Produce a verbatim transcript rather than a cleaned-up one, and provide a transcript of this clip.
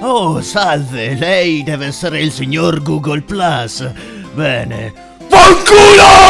Oh, salve, lei deve essere il signor Google Plus. Bene. Fanculo!